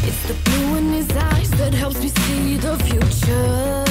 It's the blue in his eyes that helps me see the future.